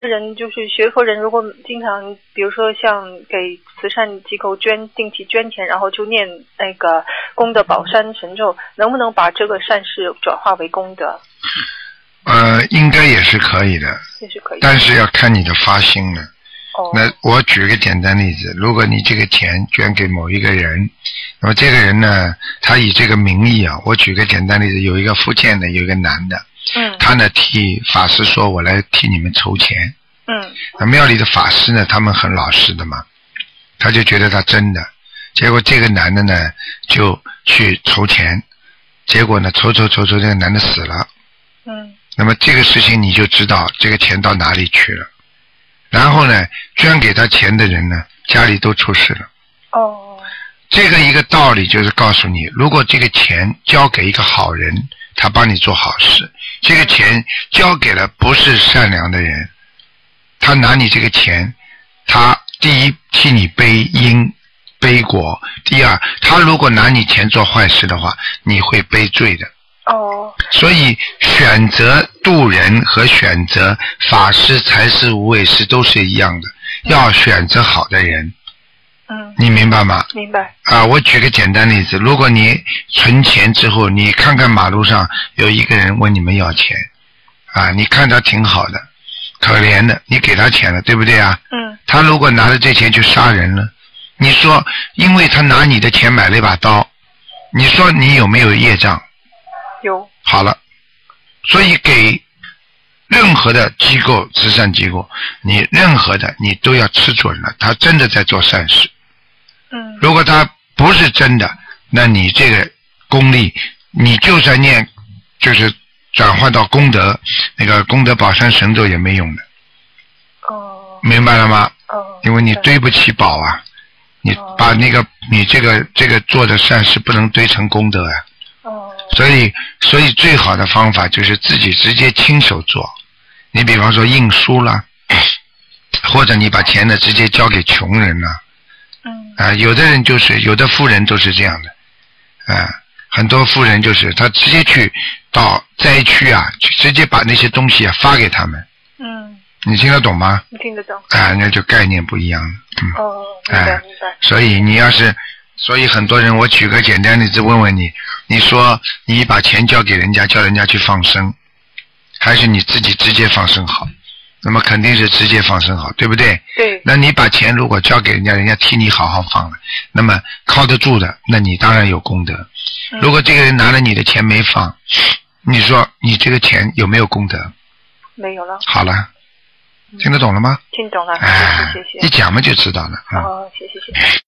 人就是学佛人，如果经常比如说像给慈善机构定期捐钱，然后就念那个功德宝山神咒，能不能把这个善事转化为功德？ 应该也是可以的， 也是可以的， 但是要看你的发心了。 哦， 那我举个简单例子，如果你这个钱捐给某一个人，那么这个人呢，他以这个名义啊，我举个简单例子，有一个福建的，有一个男的，他呢替法师说，我来替你们筹钱，那庙里的法师呢，他们很老实的嘛，他就觉得他真的，结果这个男的呢就去筹钱，结果呢筹，这个男的死了，那么这个事情你就知道这个钱到哪里去了。然后呢，捐给他钱的人呢，家里都出事了。 哦， 这个一个道理就是告诉你，如果这个钱交给一个好人，他帮你做好事；这个钱交给了不是善良的人，他拿你这个钱，他第一替你背因背果，第二，他如果拿你钱做坏事的话，你会背罪的。 哦， 所以选择渡人和选择法师财师无畏师都是一样的，要选择好的人。你明白吗？ 明白。 我举个简单例子，如果你存钱之后，你看看马路上有一个人问你们要钱，你看他挺好的，可怜的，你给他钱了，对不对啊？他如果拿着这钱去杀人了，你说因为他拿你的钱买了一把刀，你说你有没有业障？ 有。 好了，所以给任何的机构，慈善机构，你任何的你都要吃准了，他真的在做善事。如果他不是真的，那你这个功力，你就算念，就是转换到功德，那个功德宝山神咒也没用的。哦。明白了吗？因为你堆不起宝啊，你把那个你这个做的善事不能堆成功德啊。所以最好的方法就是自己直接亲手做。你比方说印书啦，或者你把钱呢直接交给穷人啦。有的人就是有的富人都是这样的。很多富人就是他直接去到灾区直接把那些东西发给他们。你听得懂吗？ 你听得懂。 那就概念不一样。 明白明白。 所以你要是。所以很多人，我举个简单例子问问你，你说你把钱交给人家，叫人家去放生，还是你自己直接放生好？那么肯定是直接放生好，对不对？ 对。 那你把钱如果交给人家，人家替你好好放了，那么靠得住的，那你当然有功德。如果这个人拿了你的钱没放，你说你这个钱有没有功德？ 没有了。 好了，听得懂了吗？ 听懂了，谢谢。 一讲嘛就知道了。 谢谢。